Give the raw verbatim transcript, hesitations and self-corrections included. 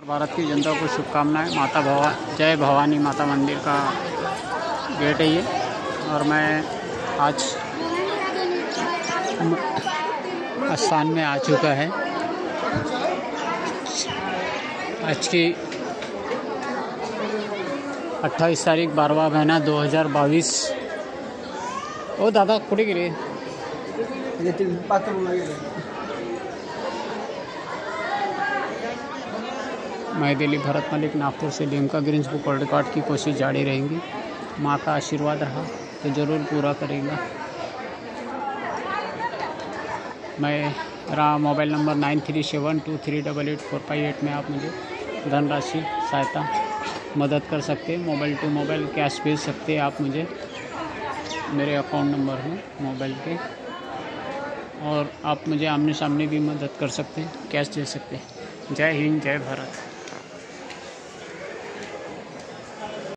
भारत की जनता को शुभकामनाएं। माता भवा जय भवानी माता मंदिर का गेट है ये, और मैं आज स्थान में आ चुका है। आज की अट्ठाईस तारीख बारहवा महीना दो हज़ार बाईस। ओ दादा कुठे गेले? मैं दिल्ली भरत मलिक नागपुर से Limca greens book world record की कोशिश जारी रहेंगी। माँ का आशीर्वाद रहा तो ज़रूर पूरा करेगा। मैं मेरा mobile number nine three seven two three double eight four five eight में आप मुझे धनराशि सहायता मदद कर सकते हैं। मोबाइल टू मोबाइल कैश भेज सकते हैं आप मुझे, मेरे अकाउंट नंबर है मोबाइल पे, और आप मुझे आमने सामने भी मदद कर सकते हैं, कैश दे सकते हैं। जय हिंद, जय भारत।